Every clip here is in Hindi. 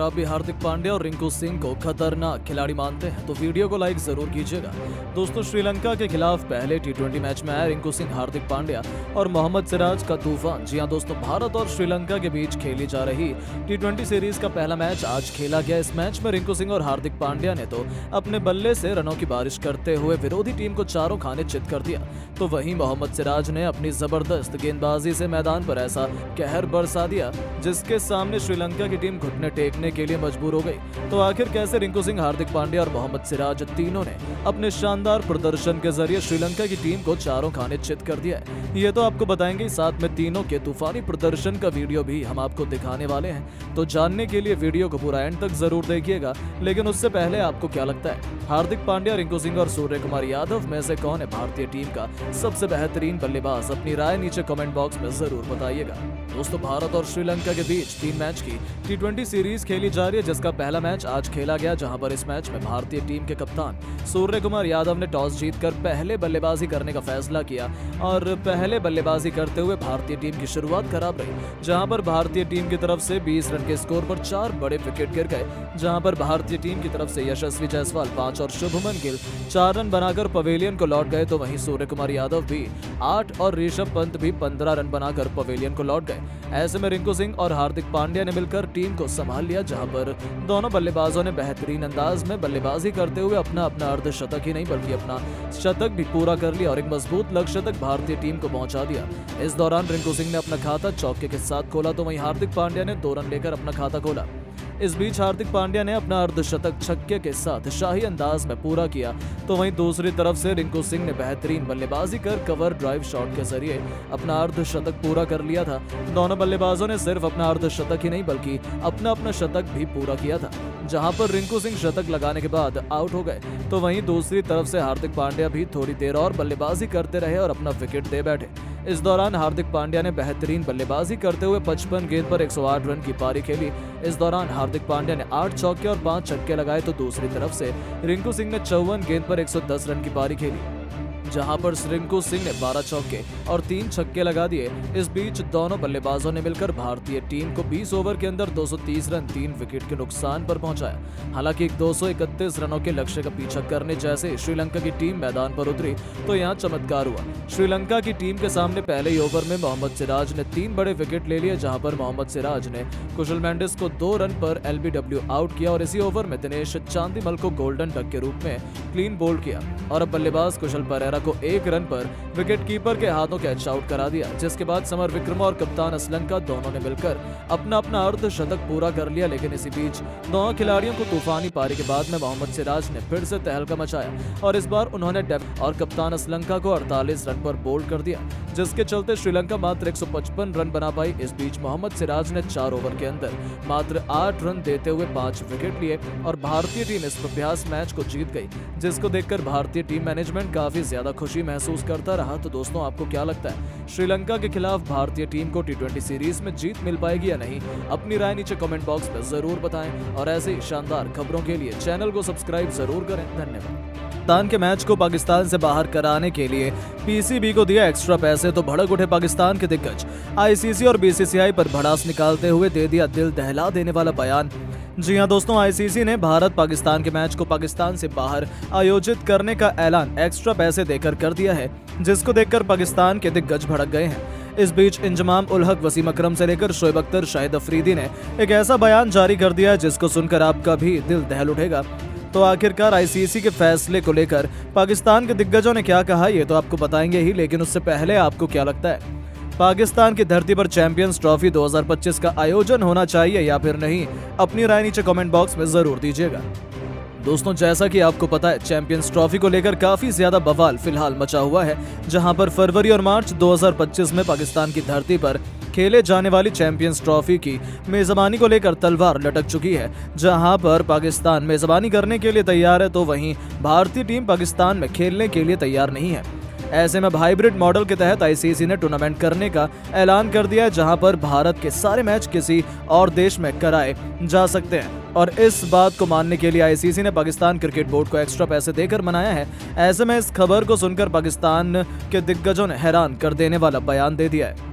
आप भी हार्दिक पांड्या और रिंकू सिंह को खतरनाक खिलाड़ी मानते हैं तो वीडियो को लाइक जरूर कीजिएगा। दोस्तों, श्रीलंका के खिलाफ पहले टी20 मैच में आया रिंकू सिंह, हार्दिक पांड्या और मोहम्मद सिराज का तूफान। जी हां दोस्तों, भारत और श्रीलंका के बीच खेली जा रही टी20 सीरीज का पहला मैच आज खेला गया। इस मैच में रिंकू सिंह और हार्दिक पांड्या ने तो अपने बल्ले से रनों की बारिश करते हुए विरोधी टीम को चारों खाने चित कर दिया, तो वहीं मोहम्मद सिराज ने अपनी जबरदस्त गेंदबाजी से मैदान पर ऐसा कहर बरसा दिया जिसके सामने श्रीलंका की टीम घुटने टेकने के लिए मजबूर हो गई। तो आखिर कैसे रिंकू सिंह, हार्दिक पांड्या और मोहम्मद सिराज तीनों ने अपने शानदार प्रदर्शन के जरिए श्रीलंका की टीम को चारों खाने चित कर दिया है, ये तो आपको बताएंगे। साथ में तीनों के तूफानी प्रदर्शन का वीडियो भी हम आपको दिखाने वाले हैं, तो जानने के लिए वीडियो को पूरा एंड तक जरूर देखिएगा। लेकिन उससे पहले आपको क्या लगता है, हार्दिक पांड्या, रिंकू सिंह और सूर्य कुमार यादव में से कौन है भारतीय टीम का सबसे बेहतरीन बल्लेबाज? अपनी राय नीचे कमेंट बॉक्स में जरूर बताइएगा। दोस्तों, भारत और श्रीलंका के बीच 3 मैच की टी20 सीरीज खेली जा रही है, जिसका पहला मैच आज खेला गया, जहां पर इस मैच में भारतीय टीम के कप्तान सूर्य कुमार यादव ने टॉस जीतकर पहले बल्लेबाजी करने का फैसला किया और पहले बल्लेबाजी करते हुए भारतीय टीम की शुरुआत खराब रही, जहां पर भारतीय टीम की तरफ से 20 रन के स्कोर पर 4 बड़े विकेट गिर गए, जहां पर भारतीय टीम की तरफ से यशस्वी जायसवाल 5 और शुभमन गिल 4 रन बनाकर पवेलियन को लौट गए, तो वहीं सूर्य कुमार यादव भी 8 और ऋषभ पंत भी 15 रन बनाकर पवेलियन को लौट गए। ऐसे में रिंकू सिंह और हार्दिक पांड्या ने मिलकर टीम को संभाल लिया, जहां पर दोनों बल्लेबाजों ने बेहतरीन अंदाज में बल्लेबाजी करते हुए अपना अर्धशतक ही नहीं बल्कि अपना शतक भी पूरा कर लिया और एक मजबूत लक्ष्य तक भारतीय टीम को पहुंचा दिया। इस दौरान रिंकू सिंह ने अपना खाता चौके के साथ खोला, तो वहीं हार्दिक पांड्या ने 2 रन लेकर अपना खाता खोला। इस बीच हार्दिक पांड्या ने अपना अर्धशतक छक्के के साथ शाही अंदाज में पूरा किया, तो वहीं दूसरी तरफ से रिंकू सिंह ने बेहतरीन बल्लेबाजी कर कवर ड्राइव शॉट के जरिए अपना अर्धशतक पूरा कर लिया था। दोनों बल्लेबाजों ने सिर्फ अपना अर्धशतक ही नहीं बल्कि अपना शतक भी पूरा किया था, जहां पर रिंकू सिंह शतक लगाने के बाद आउट हो गए, तो वहीं दूसरी तरफ से हार्दिक पांड्या भी थोड़ी देर और बल्लेबाजी करते रहे और अपना विकेट दे बैठे। इस दौरान हार्दिक पांड्या ने बेहतरीन बल्लेबाजी करते हुए 55 गेंद पर 108 रन की पारी खेली। इस दौरान हार्दिक पांड्या ने 8 चौके और 5 छक्के लगाए, तो दूसरी तरफ से रिंकू सिंह ने 54 गेंद पर 110 रन की पारी खेली, जहां पर रिंकू सिंह ने 12 चौके और 3 छक्के लगा दिए। इस बीच दोनों बल्लेबाजों ने मिलकर भारतीय टीम को 20 ओवर के अंदर 230 रन 3 विकेट के नुकसान पर पहुंचाया। हालांकि 231 रनों के लक्ष्य का पीछा करने जैसे श्रीलंका की टीम मैदान पर उतरी, तो यहां चमत्कार हुआ। श्रीलंका की टीम के सामने पहले ही ओवर में मोहम्मद सिराज ने 3 बड़े विकेट ले लिए, जहां पर मोहम्मद सिराज ने कुशल मेंडिस को 2 रन पर LBW आउट किया और इसी ओवर में दिनेश चांदीमल को गोल्डन डक के रूप में क्लीन बोल्ड किया और अब बल्लेबाज कुशल परेरा को 1 रन पर विकेट कीपर के हाथों कैच आउट करा दिया, जिसके बाद समर विक्रम और कप्तान असलंका दोनों ने मिलकर अपना अर्धशतक पूरा कर लिया। लेकिन इसी बीच दोनों खिलाड़ियों को तूफानी पारी के बाद में मोहम्मद सिराज ने फिर से तहलका मचाया और इस बार उन्होंने डेविड और कप्तान असलंका को 48 रन पर बोल्ड कर दिया, जिसके चलते श्रीलंका मात्र 155 रन बना पाई। इस बीच मोहम्मद सिराज ने 4 ओवर के अंदर मात्र 8 रन देते हुए 5 विकेट लिए और भारतीय टीम इस अभ्यास मैच को जीत गई, जिसको देखकर भारतीय टीम मैनेजमेंट काफी ज्यादा खुशी महसूस करता रहा। तो दोस्तों, आपको क्या लगता है, श्रीलंका के खिलाफ भारतीय टीम को टी20 सीरीज में जीत मिल पाएगी या नहीं? अपनी राय नीचे कमेंट बॉक्स में जरूर बताएं और ऐसे ही शानदार खबरों के लिए चैनल को सब्सक्राइब जरूर करें। धन्यवाद। पाकिस्तान के मैच को पाकिस्तान से बाहर कराने के लिए पीसीबी को दिया एक्स्ट्रा पैसे, तो भड़क उठे पाकिस्तान के दिग्गज। आईसीसी और बीसीसीआई पर भड़ास निकालते हुए दे दिया दिल दहला देने वाला बयान। जी हां दोस्तों, आईसीसी ने भारत पाकिस्तान के मैच को पाकिस्तान से बाहर आयोजित करने का ऐलान एक्स्ट्रा पैसे देकर कर दिया है, जिसको देखकर पाकिस्तान के दिग्गज भड़क गए हैं। इस बीच इंजमाम उल हक, वसीम अकरम से लेकर शोएब अख्तर, शाहिद अफरीदी ने एक ऐसा बयान जारी कर दिया है जिसको सुनकर आपका भी दिल दहल उठेगा। तो आखिरकार आईसीसी के फैसले को लेकर पाकिस्तान के दिग्गजों ने क्या कहा, ये तो आपको बताएंगे ही, लेकिन उससे पहले आपको क्या लगता है, पाकिस्तान की धरती पर चैंपियंस ट्रॉफी 2025 का आयोजन होना चाहिए या फिर नहीं? अपनी राय नीचे कमेंट बॉक्स में जरूर दीजिएगा। दोस्तों, जैसा कि आपको पता है, चैंपियंस ट्रॉफी को लेकर काफी ज्यादा बवाल फिलहाल मचा हुआ है, जहां पर फरवरी और मार्च 2025 में पाकिस्तान की धरती पर खेले जाने वाली चैंपियंस ट्रॉफी की मेजबानी को लेकर तलवार लटक चुकी है। जहां पर पाकिस्तान मेजबानी करने के लिए तैयार है, तो वहीं भारतीय टीम पाकिस्तान में खेलने के लिए तैयार नहीं है। ऐसे में हाइब्रिड मॉडल के तहत आईसीसी ने टूर्नामेंट करने का ऐलान कर दिया है, जहां पर भारत के सारे मैच किसी और देश में कराए जा सकते हैं और इस बात को मानने के लिए आईसीसी ने पाकिस्तान क्रिकेट बोर्ड को एक्स्ट्रा पैसे देकर मनाया है। ऐसे में इस खबर को सुनकर पाकिस्तान के दिग्गजों ने हैरान कर देने वाला बयान दे दिया है।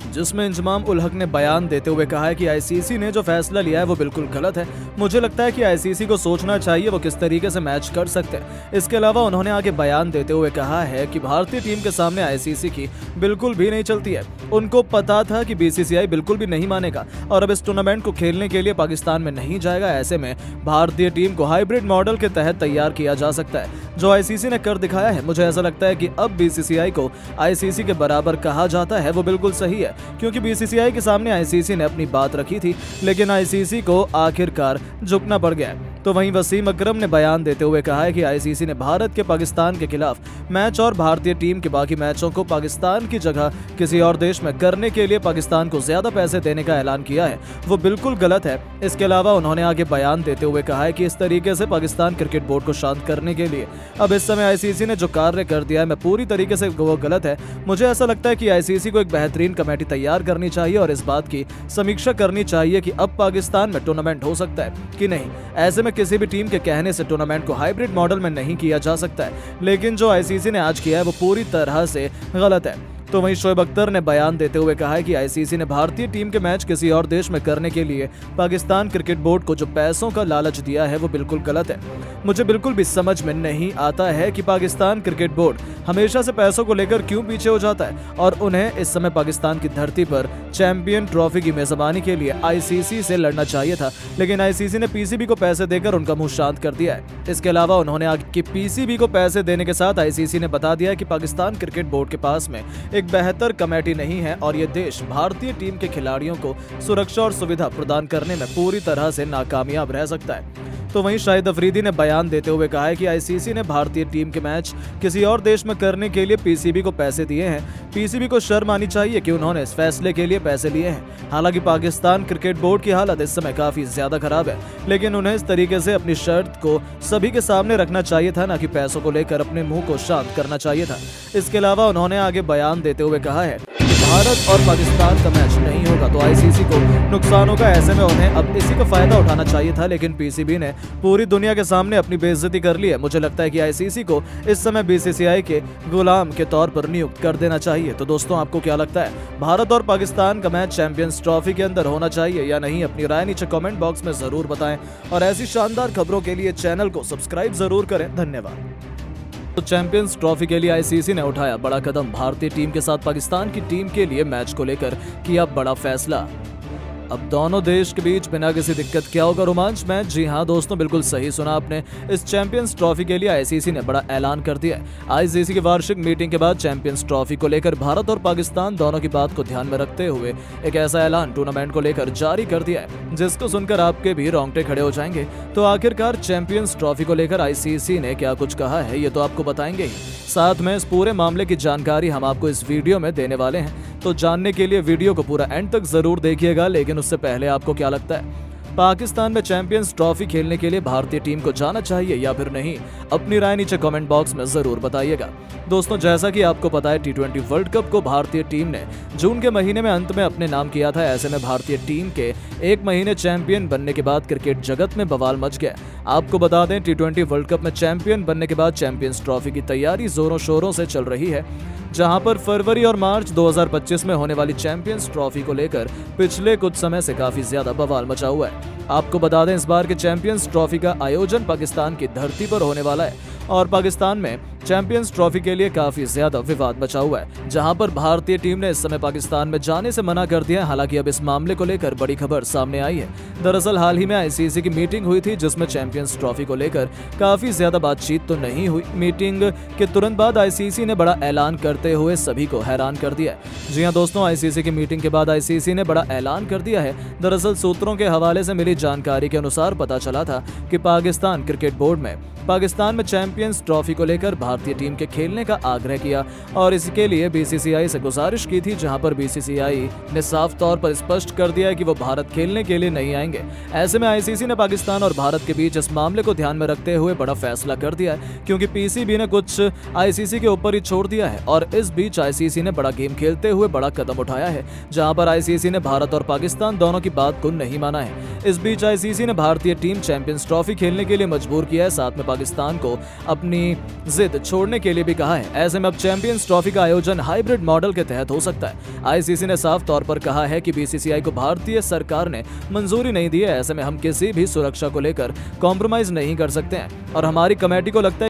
जिसमें इंजमाम उल हक ने बयान देते हुए कहा है कि आईसीसी ने जो फैसला लिया है वो बिल्कुल गलत है। मुझे लगता है कि आईसीसी को सोचना चाहिए वो किस तरीके से मैच कर सकते हैं। इसके अलावा उन्होंने आगे बयान देते हुए कहा है कि भारतीय टीम के सामने आईसीसी की बिल्कुल भी नहीं चलती है। उनको पता था कि बीसीसीआई बिल्कुल भी नहीं मानेगा और अब इस टूर्नामेंट को खेलने के लिए पाकिस्तान में नहीं जाएगा। ऐसे में भारतीय टीम को हाइब्रिड मॉडल के तहत तैयार किया जा सकता है, जो आईसीसी ने कर दिखाया है। मुझे ऐसा लगता है कि अब बीसीसीआई को आईसीसी के बराबर कहा जाता है वो बिल्कुल सही है, क्योंकि बीसीसीआई के सामने आईसीसी ने अपनी बात रखी थी, लेकिन आईसीसी को आखिरकार झुकना पड़ गया। तो वहीं वसीम अकरम ने बयान देते हुए कहा है कि आईसीसी ने भारत के पाकिस्तान के खिलाफ मैच और भारतीय टीम के बाकी मैचों को पाकिस्तान की जगह किसी और देश में करने के लिए पाकिस्तान को ज्यादा पैसे देने का ऐलान किया है, वो बिल्कुल गलत है। इसके अलावा उन्होंने आगे बयान देते हुए कहा है कि इस तरीके से पाकिस्तान क्रिकेट बोर्ड को शांत करने के लिए अब इस समय आईसीसी ने जो कार्य कर दिया है मैं पूरी तरीके से वो गलत है। मुझे ऐसा लगता है कि आईसीसी को एक बेहतरीन कमेटी तैयार करनी चाहिए और इस बात की समीक्षा करनी चाहिए कि अब पाकिस्तान में टूर्नामेंट हो सकता है कि नहीं। ऐसे में किसी भी टीम के कहने से टूर्नामेंट को हाइब्रिड मॉडल में नहीं किया जा सकता है, लेकिन जो आईसीसी ने आज किया है वो पूरी तरह से गलत है। तो वहीं शोएब अख्तर ने बयान देते हुए कहा है कि आईसीसी ने भारतीय टीम के मैच किसी और देश में करने के लिए पाकिस्तान क्रिकेट बोर्ड को जो पैसों का लालच दिया है वो बिल्कुल गलत है। मुझे बिल्कुल भी समझ में नहीं आता है कि पाकिस्तान क्रिकेट बोर्ड हमेशा से पैसों को लेकर क्यों पीछे हो जाता है और उन्हें इस समय पाकिस्तान की धरती पर चैंपियन ट्रॉफी की मेजबानी के लिए आईसीसी से लड़ना चाहिए था, लेकिन आईसीसी ने पीसीबी को पैसे देकर उनका मुंह शांत कर दिया है। इसके अलावा उन्होंने आगे कि पीसीबी को पैसे देने के साथ आईसीसी ने बता दिया कि पाकिस्तान क्रिकेट बोर्ड के पास में एक बेहतर कमेटी नहीं है और ये देश भारतीय टीम के खिलाड़ियों को सुरक्षा और सुविधा प्रदान करने में पूरी तरह से नाकामयाब रह सकता है। तो वहीं शाहिद अफरीदी ने बयान देते हुए कहा है कि आईसीसी ने भारतीय टीम के मैच किसी और देश में करने के लिए पीसीबी को पैसे दिए हैं। पीसीबी को शर्म आनी चाहिए कि उन्होंने इस फैसले के लिए पैसे लिए हैं। हालांकि पाकिस्तान क्रिकेट बोर्ड की हालत इस समय काफी ज्यादा खराब है, लेकिन उन्हें इस तरीके से अपनी शर्त को सभी के सामने रखना चाहिए था, न कि पैसों को लेकर अपने मुंह को शांत करना चाहिए था। इसके अलावा उन्होंने आगे बयान देते हुए कहा है भारत और पाकिस्तान का मैच नहीं होगा तो आईसीसी को नुकसान होगा। ऐसे में उन्हें अब इसी का फायदा उठाना चाहिए था, लेकिन पीसीबी ने पूरी दुनिया के सामने अपनी बेइज्जती कर ली है। मुझे लगता है कि आईसीसी को इस समय बीसीसीआई के गुलाम के तौर पर नियुक्त कर देना चाहिए। तो दोस्तों, आपको क्या लगता है, भारत और पाकिस्तान का मैच चैंपियंस ट्रॉफी के अंदर होना चाहिए या नहीं? अपनी राय नीचे कमेंट बॉक्स में जरूर बताएं और ऐसी शानदार खबरों के लिए चैनल को सब्सक्राइब जरूर करें। धन्यवाद। तो चैंपियंस ट्रॉफी के लिए आईसीसी ने उठाया बड़ा कदम। भारतीय टीम के साथ पाकिस्तान की टीम के लिए मैच को लेकर किया बड़ा फैसला। अब दोनों देश के बीच बिना किसी दिक्कत क्या होगा रोमांच मैच? जी हां दोस्तों, बिल्कुल सही सुना आपने। इस चैंपियंस ट्रॉफी के लिए आईसीसी ने बड़ा ऐलान कर दिया है। आईसीसी की वार्षिक मीटिंग के बाद चैंपियंस ट्रॉफी को लेकर भारत और पाकिस्तान दोनों की बात को ध्यान में रखते हुए एक ऐसा ऐलान टूर्नामेंट को लेकर जारी कर दिया है जिसको सुनकर आपके भी रोंगटे खड़े हो जाएंगे। तो आखिरकार चैंपियंस ट्रॉफी को लेकर आईसीसी ने क्या कुछ कहा है ये तो आपको बताएंगे ही, साथ में इस पूरे मामले की जानकारी हम आपको इस वीडियो में देने वाले हैं। तो जानने के लिए वीडियो को पूरा एंड तक जरूर देखिएगा। लेकिन उससे पहले आपको क्या लगता है, पाकिस्तान में चैंपियंस ट्रॉफी खेलने के लिए भारतीय टीम को जाना चाहिए या फिर नहीं? अपनी राय नीचे कमेंट बॉक्स में जरूर बताइएगा। दोस्तों, जैसा कि आपको पता है, टी20 वर्ल्ड कप को भारतीय टीम ने जून के महीने में अंत में अपने नाम किया था। ऐसे में भारतीय टीम के एक महीने चैंपियन बनने के बाद क्रिकेट जगत में बवाल मच गया। आपको बता दें, टी20 वर्ल्ड कप में चैंपियन बनने के बाद चैंपियंस ट्रॉफी की तैयारी जोरों शोरों से चल रही है, जहां पर फरवरी और मार्च 2025 में होने वाली चैंपियंस ट्रॉफी को लेकर पिछले कुछ समय से काफी ज्यादा बवाल मचा हुआ है। आपको बता दें, इस बार के चैंपियंस ट्रॉफी का आयोजन पाकिस्तान की धरती पर होने वाला है और पाकिस्तान में चैंपियंस ट्रॉफी के लिए काफी ज्यादा विवाद मचा हुआ है, जहां पर भारतीय टीम ने इस समय पाकिस्तान में जाने से मना कर दिया है। हालांकि अब इस मामले को लेकर बड़ी खबर सामने आई है। दरअसल हाल ही में आईसीसी की मीटिंग हुई थी जिसमें चैंपियंस ट्रॉफी को लेकर काफी ज्यादा बातचीत तो नहीं हुई। मीटिंग के तुरंत बाद आईसीसी ने बड़ा ऐलान करते हुए सभी को हैरान कर दिया है। जी हां दोस्तों, आईसीसी की मीटिंग के बाद आईसीसी ने बड़ा ऐलान कर दिया है। दरअसल सूत्रों के हवाले से मिली जानकारी के अनुसार पता चला था कि पाकिस्तान क्रिकेट बोर्ड में पाकिस्तान में चैंपियंस ट्रॉफी को लेकर भारतीय टीम के खेलने का आग्रह किया और इसके लिए बीसीसीआई से गुजारिश की थी, जहां पर बीसीसीआई ने साफ तौर पर स्पष्ट कर दिया है कि वो भारत खेलने के लिए नहीं आएंगे। ऐसे में आईसीसी ने पाकिस्तान और भारत के बीच इस मामले को ध्यान में रखते हुए बड़ा फैसला कर दिया है, क्योंकि पीसीबी ने कुछ आईसीसी के ऊपर ही छोड़ दिया है और इस बीच आईसीसी ने बड़ा गेम खेलते हुए बड़ा कदम उठाया है, जहां पर आईसीसी ने भारत और पाकिस्तान दोनों की बात को नहीं माना है। इस बीच आईसीसी ने भारतीय टीम चैंपियंस ट्रॉफी खेलने के लिए मजबूर किया है, साथ में पाकिस्तान को अपनी जिद छोड़ने के लिए भी कहा है। ऐसे में अब चैंपियंस ट्रॉफी का आयोजन हाइब्रिड मॉडल के तहत हो सकता है। आईसीसी ने साफ तौर पर कहा है कि बीसीसीआई को भारतीय सरकार ने मंजूरी नहीं दी है। ऐसे में हम किसी भी सुरक्षा को लेकर कॉम्प्रोमाइज नहीं कर सकते हैं और हमारी कमेटी को लगता है